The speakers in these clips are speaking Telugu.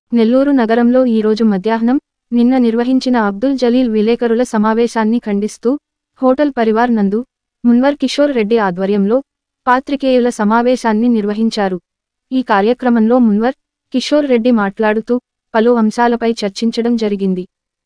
నెల్లూరు నగరంలో ఈరోజు మధ్యాహ్నం నిన్న నిర్వహించిన అబ్దుల్ జలీల్ విలేకరుల సమావేశాన్ని ఖండిస్తూ హోటల్ పరివార్ నందు మున్వర్ కిషోర్ రెడ్డి ఆధ్వర్యంలో పాత్రికేయుల సమావేశాన్ని నిర్వహించారు. ఈ కార్యక్రమంలో మున్వర్ కిషోర్ రెడ్డి మాట్లాడుతూ పలు అంశాలపై చర్చించడం జరిగింది.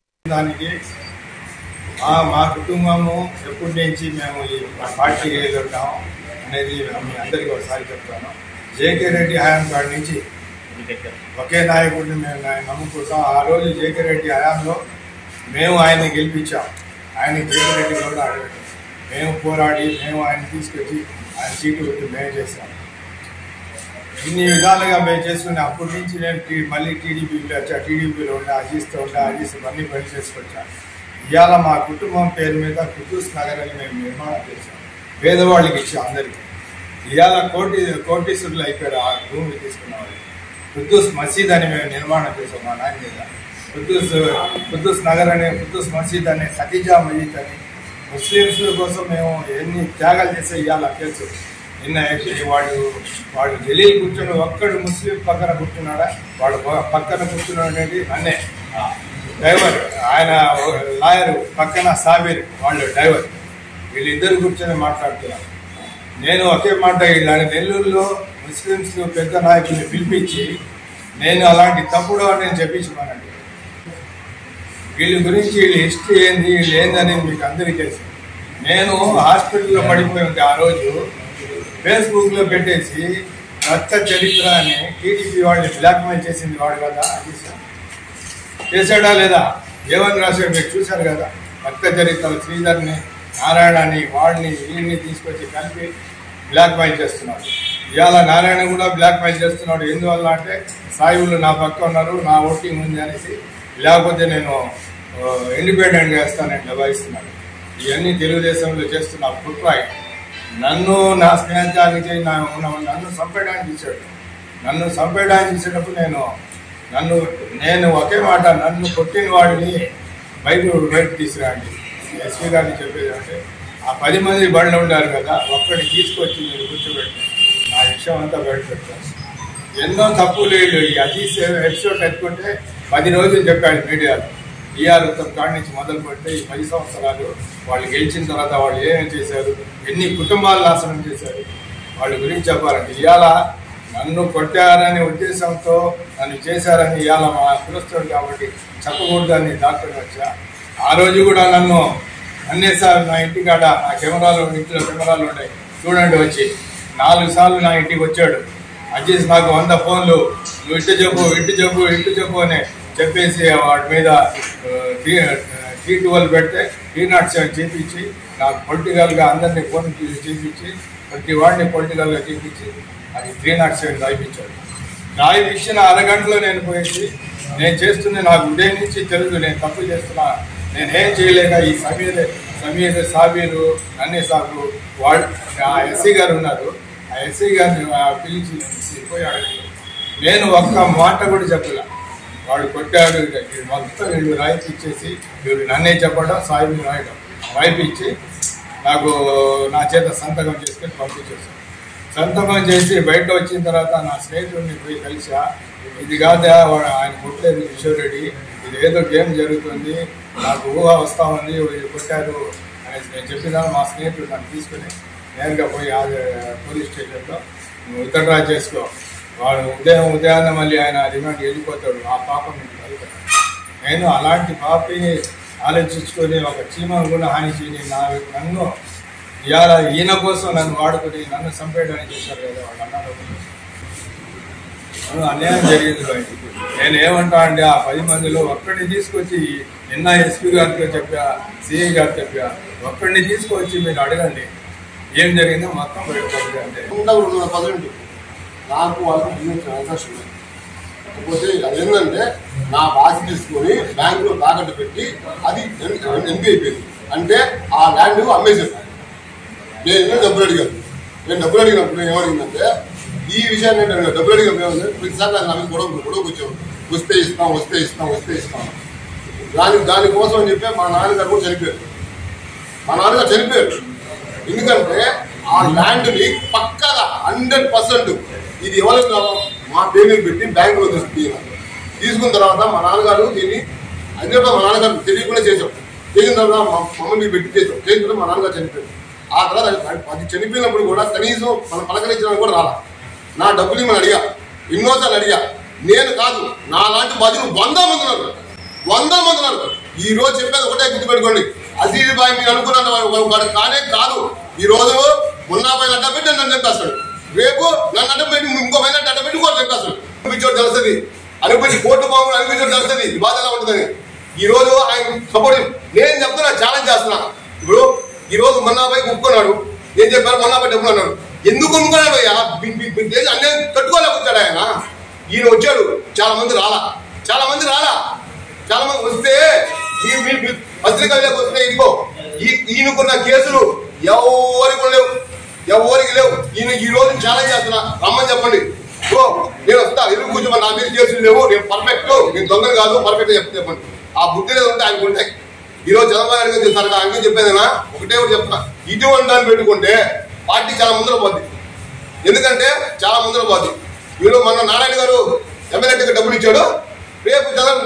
మా కుటుంబము ఎప్పటి నుంచి మేము ఈ పార్టీ ఉంటాము అనేది మీ అందరికీ ఒకసారి చెప్తాను. జేకే రెడ్డి హయాం కాడి నుంచి ఒకే నాయకుడిని మేము నమ్ముకుంటాం. ఆ రోజు జేకే రెడ్డి హయాంలో మేము ఆయన్ని గెలిపించాం. ఆయన జేకే రెడ్డి కూడా అడగడం మేము పోరాడి మేము ఆయన తీసుకొచ్చి ఆయన సీటు పెట్టి మేము చేస్తాం. ఇన్ని విధాలుగా మేము చేసుకుని అప్పటి నుంచి నేను మళ్ళీ టీడీపీలో వచ్చా. టీడీపీలో ఉండే అజీస్తో అన్నీ పని చేసుకొచ్చాను. ఇవాళ మా కుటుంబం పేరు మీద కుద్దూస్ నగర్ అని మేము నిర్మాణం చేసాం. పేదవాళ్ళకి ఇచ్చాం అందరికీ. ఇవాళ కోటీశ్వరులు అయిపోయారు ఆ భూమి తీసుకున్న వాళ్ళు. కుద్దూస్ మసీద్ అని మేము నిర్మాణం చేసాం మా నాయన మీద. కుద్దూస్ నగర్ అనే కుద్దూస్ మసీద్ అనే ఖదీజా మసీద్ అని ముస్లిమ్స్ కోసం మేము ఎన్ని త్యాగాలు చేసే ఇవాళ తెలుసు. నిన్న వాడు జలీల్ కూర్చొని ఒక్కడు ముస్లిం పక్కన కూర్చున్నాడా, వాడు పక్కన కూర్చున్నాడేది అన్నే డ్రైవర్, ఆయన లాయరు పక్కన సాబీర్ వాళ్ళు డ్రైవర్, వీళ్ళిద్దరు కూర్చొని మాట్లాడుతున్నారు. నేను ఒకే మాట ఇలాంటి నెల్లూరులో ముస్లిమ్స్ పెద్ద నాయకుల్ని పిలిపించి నేను అలాంటి తప్పుడు అని నేను చెప్పించమనండి. వీళ్ళ గురించి వీళ్ళ హిస్టరీ ఏంది వీళ్ళు ఏందనేది మీకు అందరికీ తెలుసు. నేను హాస్పిటల్లో పడిపోయి ఉంటే ఆ రోజు ఫేస్బుక్లో పెట్టేసి రక్త చరిత్ర అని టీడీపీ వాళ్ళని బ్లాక్మెయిల్ చేసింది వాడు కదా, అది చేశాడా లేదా ఏమని రాశాడు మీరు చూశారు కదా. రక్త చరిత్రలు శ్రీధర్ని నారాయణని వాళ్ళని వీళ్ళని తీసుకొచ్చి కలిపి బ్లాక్మెయిల్ చేస్తున్నాడు. ఇవాళ నారాయణ కూడా బ్లాక్మెయిల్ చేస్తున్నాడు. ఎందువల్ల అంటే సాయిబులు నా పక్క ఉన్నారు, నా ఓటింగ్ ఉంది అనేసి, లేకపోతే నేను ఇండిపెండెంట్గా వేస్తానని దబాయిస్తున్నాడు. ఇవన్నీ తెలుగుదేశంలో చేస్తున్న కుట్ర. నన్ను నా స్నేహితానికి నన్ను చంపేయడానికి ఇచ్చాడు. నన్ను చంపేయడానికి ఇచ్చేటప్పుడు నేను ఒకే మాట, నన్ను కొట్టిన వాడిని బయట తీసుకురండి. ఎస్పీ గారిని చెప్పేది అంటే ఆ 10 మంది బళ్ళు ఉండారు కదా, ఒక్కడిని తీసుకొచ్చి మీరు కూర్చోబెట్టి నా విషయం అంతా బయట పెట్టాను. ఎన్నో తప్పులు ఈ అజీజ్ ఎపిసోడ్ ఎత్తుకుంటే 10 రోజులు చెప్పాడు మీడియాలో. టీఆర్ కాడి నుంచి మొదలు పెడితే ఈ 10 సంవత్సరాలు వాళ్ళు గెలిచిన తర్వాత వాళ్ళు ఏమేమి చేశారు, ఎన్ని కుటుంబాలు నాశనం చేశారు, వాళ్ళ గురించి చెప్పాలంటే ఇవాళ నన్ను కొట్టారనే ఉద్దేశంతో నన్ను చేశారని ఇవాళ మా పిలుస్తాడు కాబట్టి చెప్పకూడదని డాక్టర్ వచ్చా. ఆ రోజు కూడా నన్ను అన్నేసార్లు నా ఇంటికాడ నా ఇంట్లో కెమెరాలు ఉన్నాయి చూడండి వచ్చి 4 సార్లు నా ఇంటికి వచ్చాడు. అజీజ్ నాకు 100 ఫోన్లు నువ్వు ఇంటి చెప్పు అని చెప్పేసి వాటి మీద 312 పెడితే 307 చేపించి నాకు పొలిటికల్గా అందరినీ ఫోన్ చేపించి ప్రతి వాడిని పొలిటికల్గా చేపించి అది 307 రాయిపించాడు. రాయిపించిన అరగంటలో నేను పోయేసి నేను చేస్తుంది నాకు ఉదయం నుంచి తెలుసు నేను తప్పు చేస్తున్నా, నేనేం చేయలేక ఈ సమీర్ సాబీరు అన్నీ సార్లు వాళ్ళు ఆ ఎస్సీ గారు ఉన్నారు, ఆ ఎస్సీ గారిని పిలిచి పోయాడు. నేను ఒక్క మాట కూడా చెప్పలే. వాడు కొట్టాడు మొత్తం వీళ్ళు రాయిపిచ్చేసి వీళ్ళు నన్నే చెప్పడం సాయిబు రాయడం రాయిపిచ్చి నాకు నా చేత సంతకం చేసుకొని పంపించేసాను. సంతకం చేసి బయట వచ్చిన తర్వాత నా స్నేహితుడిని పోయి కలిసా. ఇది కాదా ఆయన కొట్టలేదు కిషోర్ రెడ్డి, ఇది ఏదో గేమ్ జరుగుతుంది, నాకు ఊహ వస్తూ ఉంది, వీళ్ళు కొట్టారు అనేసి నేను చెప్పినా మా స్నేహితుడు నన్ను తీసుకుని నేరుగా పోయి పోలీస్ స్టేషన్లో విత్డ్రా చేసుకో, వాడు ఉదయాన్నే మళ్ళీ ఆయన రిమాండ్ వెళ్ళిపోతాడు, ఆ పాపం మీకు కలుగుతాడు. నేను అలాంటి పాపిని ఆలోచించుకొని ఒక చీమను కూడా హాని చేయని నన్ను ఇవాళ ఈయన కోసం నన్ను వాడుకొని నన్ను చంపేయడానికి చేశారు కదా వాళ్ళు అన్నారు. అన్యాయం జరిగింది బయట. నేను ఏమంటా అంటే ఆ 10 మందిలో ఒక్కడిని తీసుకొచ్చి నిన్న ఎస్పీ గారితో చెప్పా, సిఐ గారు చెప్పా, ఒక్కడిని తీసుకొచ్చి మీరు అడగండి ఏం జరిగిందో మొత్తం బయటపడింది. అంటే నాకు వాళ్ళకి బిజినెస్ ట్రాన్సాక్షన్ ఉంది. కాకపోతే అదేంటంటే నా బాధ్యత తీసుకొని బ్యాంకులో తాకట్టు పెట్టి అది ఎంపీ అయిపోయింది. అంటే ఆ ల్యాండ్ అమ్మేసాను. నేను డబ్బులు అడిగాను. నేను డబ్బులు అడిగినప్పుడు ఏమడిగిందంటే ఈ విషయాన్ని ఏంటంటే డబ్బులు అడిగినప్పుడు ప్రతిసారి నాకు గొడవకు వచ్చాము, వస్తే ఇస్తాం. దానికోసం అని చెప్పి మా నాన్నగారు కూడా చనిపోయారు. ఎందుకంటే ఆ ల్యాండ్ని పక్కగా 100% ఇది ఎవరికి మా పేరు పెట్టి బ్యాంకులో తీసుకున్నాను. తీసుకున్న తర్వాత మా నాన్నగారు దీన్ని అన్ని మా నాన్నగారు తెలియకుండా చేసాం. చేసిన తర్వాత మా మమ్మల్ని పెట్టి చేసాం. చేసిన తర్వాత మా నాన్నగారు చనిపోయారు. ఆ తర్వాత అది చనిపోయినప్పుడు కూడా కనీసం మనం పలకరించడానికి కూడా రాలా. నా డబ్బులు మనం అడిగా, ఎన్నోసార్లు అడిగా. నేను కాదు, నా లాంటి బాధ్యులు 100 మంది ఉన్నారు. ఈ రోజు చెప్పేది ఒకటే గుర్తుపెట్టుకోండి, అజీజ్ భాయ్ మీరు అనుకున్న వాడు కానే కాదు. ఈ రోజు మున్నాపైన అడ్డపెట్టి నన్ను చంపేస్తాడు, రేపు నన్ను అడ్డపెట్టి ఇంకో పైన అడ్డపెట్టి కూడా చంపేస్తాడు. అనిపించోడు తెలుస్తుంది, అనిపించి కోర్టు బాగుంది అనిపించోడు తెలుస్తుంది ఈ బాధ ఎలా ఉంటుందని. ఈ రోజు ఆయన సపోర్ట్ నేను చెప్తున్నా, ఛాలెంజ్ చేస్తున్నా. ఇప్పుడు ఈ రోజు మున్నాపై ఒప్పుకున్నాడు, నేను చెప్పాను మున్నాపై డబ్బులు అన్నాడు. ఎందుకు ఒప్పుకున్నాడు అయ్యా? అన్నీ కట్టుకోలేకపోతాడు ఆయన. ఈయన వచ్చాడు, చాలా మంది రాలా. చాలా మంది వస్తే పత్రికలకు వస్తే ఇదిగో ఈయనకున్న కేసులు ఎవరికి లేవు. ఈయన ఈ రోజు ఛాలెంజ్ చేస్తున్నా, రమ్మని చెప్పండి. నేను వస్తా, ఎదురు కూర్చోమని, నా మీద కేసులు లేవు, నేను పర్ఫెక్ట్, నేను దొంగలు కాదు, పర్ఫెక్ట్ చెప్పండి. ఆ బుద్ధి లేదు ఉంటే ఆయనకు ఉంటాయి. ఈ రోజు చంద్రబాబు నాయుడు గారు చెప్తారు, ఆయనకి చెప్పేదైనా ఒకటే ఒకటి చెప్తున్నా, ఇటువంటి దాన్ని పెట్టుకుంటే పార్టీ చాలా ముందర పోద్ది. ఎందుకంటే చాలా ముందర పోద్ది. వీళ్ళు మన నారాయణ గారు ఎమ్మెల్యేకి డబ్బులు ఇచ్చాడు, రేపు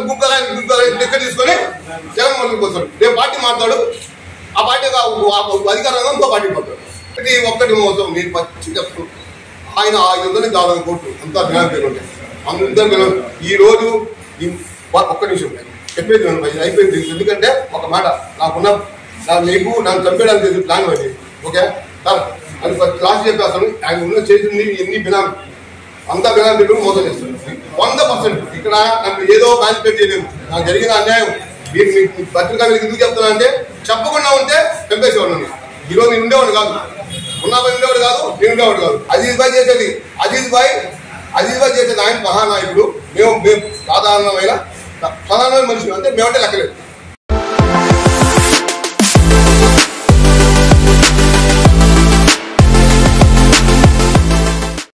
టికెట్ తీసుకొని జగన్ మంత్రికి వస్తాడు, రేపు పార్టీ మాట్లాడు, ఆ పార్టీ అధికారంగా ఇంకో పార్టీ పోతాడు. ఒక్కటి మోసం మీరు పచ్చి చెప్తారు. ఆయన 500 కాదని కోట్లు అంతా జ్ఞాపకం ఉంటాయి. అందరూ ఈ రోజు ఒక్క నిమిషం చెప్పేది అయిపోయింది. ఎందుకంటే ఒక మాట నాకు నన్ను చంపేయడానికి ప్లాన్ అది. ఓకే సార్, అది క్లాస్ చెప్పేస్తాను. ఆయన ఉన్న చేసింది ఎన్ని బినామీ, అంతా బినామీ పెట్టుకుని మోసం చేస్తాను 100%. ఇక్కడ నన్ను ఏదో కాన్సన్ట్రేట్ చేయలేదు. నాకు జరిగిన అన్యాయం మీరు పత్రికా మీకు ఎందుకు చెప్తున్నా అంటే, చెప్పకుండా ఉంటే చంపేసేవాడు. ఈరోజు నేను ఉండేవాడు కాదు, ఉన్నవాడు ఉండేవాడు కాదు, నేను ఉండేవాడు కాదు. అజీజ్ భాయ్ చేసేది ఆయన మహానాయకుడు. మేము సాధారణమైన మనుషులు, అంటే మేమంటే లెక్కలేదు.